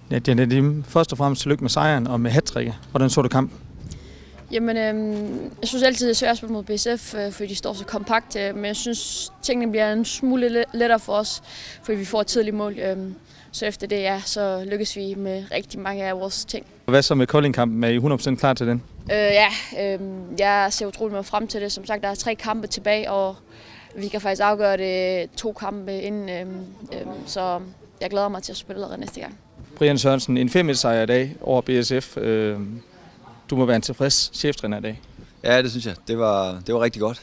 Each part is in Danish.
Ja, Nadim, først og fremmest tillykke med sejren og med hattricket. Hvordan så du kampen? Jamen, jeg synes altid, det er svært at spille mod BSF, fordi de står så kompakt. Men jeg synes, tingene bliver en smule lettere for os, fordi vi får et tidligt mål. Så efter det, ja, så lykkes vi med rigtig mange af vores ting. Hvad så med Kolding-kampen? Er I 100% klar til den? Jeg ser utroligt meget frem til det. Som sagt, der er 3 kampe tilbage, og vi kan faktisk afgøre det 2 kampe inden. Så jeg glæder mig til at spille allerede næste gang. Brian Sørensen, en 5-1-sejr i dag over BSF. Du må være en tilfreds cheftræner i dag. Ja, det synes jeg. Det var rigtig godt.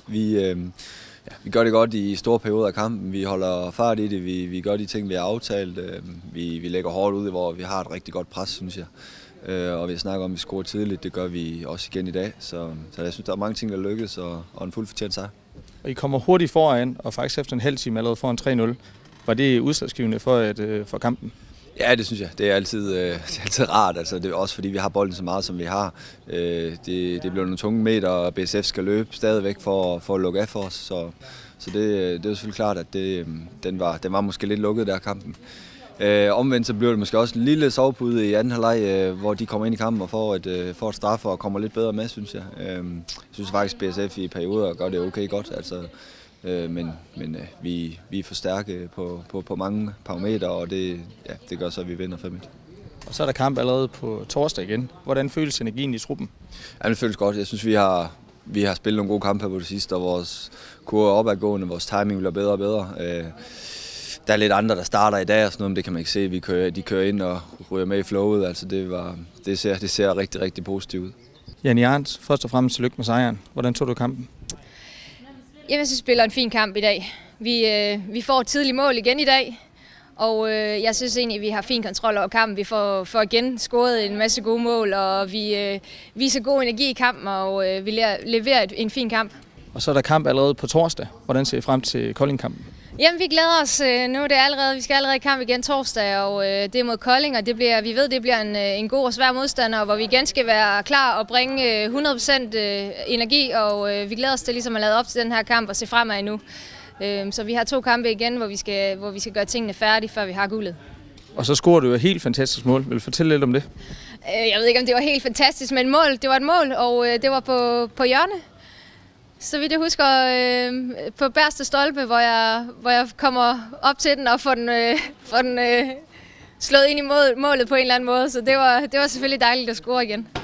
Vi gør det godt i store perioder af kampen. Vi holder fart i det. Vi gør de ting, vi har aftalt. Vi lægger hårdt ud, hvor vi har et rigtig godt pres, synes jeg. Og vi snakker om, at vi scorer tidligt. Det gør vi også igen i dag. Så jeg synes, der er mange ting, der lykkes, og en fuldt fortjent sejr. Og I kommer hurtigt foran, og faktisk efter en halv time allerede foran 3-0. Var det udslagsgivende for kampen? Ja, det synes jeg. Det er altid rart. Altså, det er også fordi, vi har bolden så meget, som vi har. Det bliver nogle tunge meter, og BSF skal løbe stadigvæk for at lukke af for os. Så det er selvfølgelig klart, at den var måske lidt lukket der kampen. Omvendt så bliver det måske også en lille sovepude i anden halvleg, hvor de kommer ind i kampen og får et straf og kommer lidt bedre med, synes jeg. Jeg synes faktisk, BSF i perioder gør det okay godt. Altså, men vi er for stærke på mange parametre, og det gør så, at vi vinder 5-1. Og så er der kamp allerede på torsdag igen. Hvordan føles energien i truppen? Ja, det føles godt. Jeg synes, vi har spillet nogle gode kampe på det sidste, og vores kurve er opadgående, vores timing bliver bedre og bedre. Der er lidt andre, der starter i dag og sådan noget, men det kan man ikke se. De kører ind og ryger med i flowet. Altså det ser rigtig, rigtig positivt ud. Janni Arndt, først og fremmest tillykke med sejren. Hvordan tog du kampen? Jeg synes, vi spiller en fin kamp i dag. Vi får et tidligt mål igen i dag, og jeg synes egentlig, at vi har fin kontrol over kampen. Vi får igen scoret en masse gode mål, og vi viser god energi i kampen, og vi leverer en fin kamp. Og så er der kamp allerede på torsdag. Hvordan ser I frem til Kolding-kampen? Jamen, vi glæder os. Nu er det vi skal allerede i kamp igen torsdag, og det er mod Kolding, og vi ved, det bliver en god og svær modstander, hvor vi igen skal være klar og bringe 100% energi, og vi glæder os til ligesom at lade op til den her kamp og se fremad nu. Så vi har 2 kampe igen, hvor vi skal gøre tingene færdige, før vi har guldet. Og så scorer du jo et helt fantastisk mål. Vil du fortælle lidt om det? Jeg ved ikke, om det var helt fantastisk, men det var et mål, og det var på hjørne. Så vidt jeg husker, på bagerste stolpe, hvor jeg kommer op til den og får den slået ind i målet på en eller anden måde. Så det var selvfølgelig dejligt at score igen.